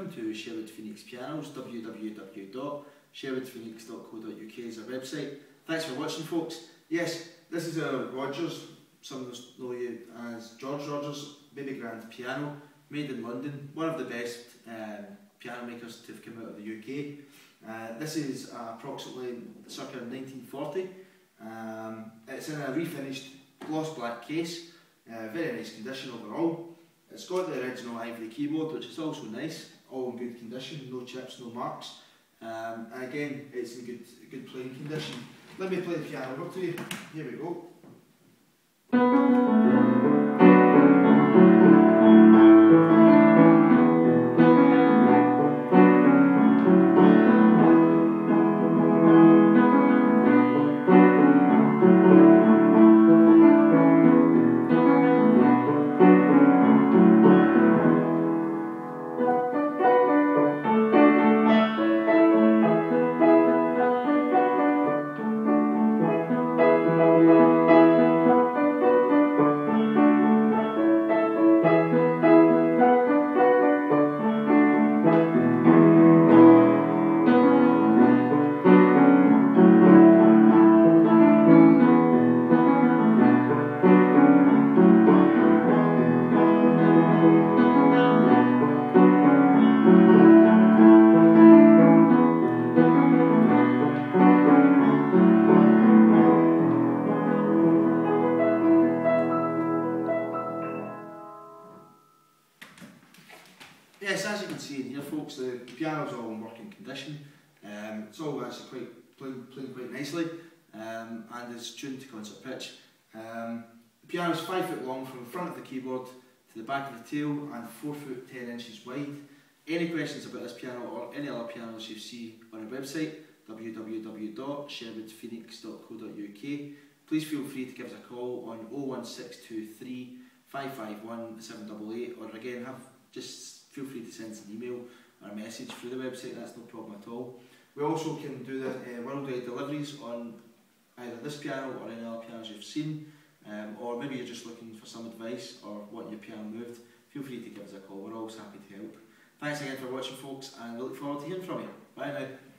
welcome to Sherwood Phoenix Pianos. www.sherwoodphoenix.co.uk is our website. Thanks for watching, folks. Yes, this is a Rogers, some of us know you as George Rogers Baby Grand piano, made in London, one of the best piano makers to have come out of the UK. This is approximately circa 1940. It's in a refinished gloss black case, very nice condition overall. It's got the original ivory keyboard, which is also nice, all in good condition, no chips, no marks. And again, it's in good playing condition. Let me play the piano over to you. Here we go. Yes, as you can see in here, folks, the piano's all in working condition. It's all actually playing quite nicely, and it's tuned to concert pitch. The piano's 5 foot long from the front of the keyboard to the back of the tail and 4 foot 10 inches wide. Any questions about this piano or any other pianos you see on our website, www.sherwoodphoenix.co.uk, please feel free to give us a call on 01623 551 788, or again, just feel free to send us an email or a message through the website. That's no problem at all. We also can do the worldwide deliveries on either this piano or any other pianos you've seen, or maybe you're just looking for some advice or want your piano moved. Feel free to give us a call. We're always happy to help. Thanks again for watching, folks, and we look forward to hearing from you. Bye now.